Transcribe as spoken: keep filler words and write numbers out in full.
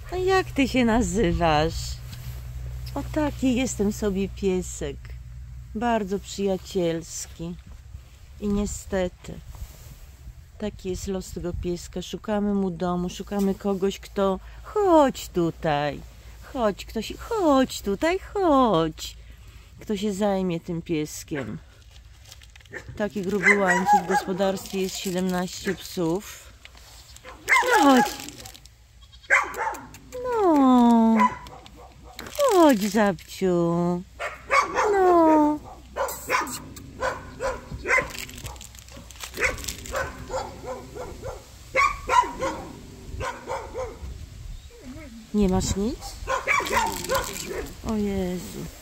A jak ty się nazywasz? O taki jestem sobie piesek. Bardzo przyjacielski. I niestety taki jest los tego pieska. Szukamy mu domu, szukamy kogoś, kto... Chodź tutaj. Chodź, ktoś... Chodź tutaj, chodź. Kto się zajmie tym pieskiem. Taki gruby łańcuch. W gospodarstwie jest siedemnaście psów. Chodź. No. Chodź, Zabciu. No. Nie masz nic? O Jezu.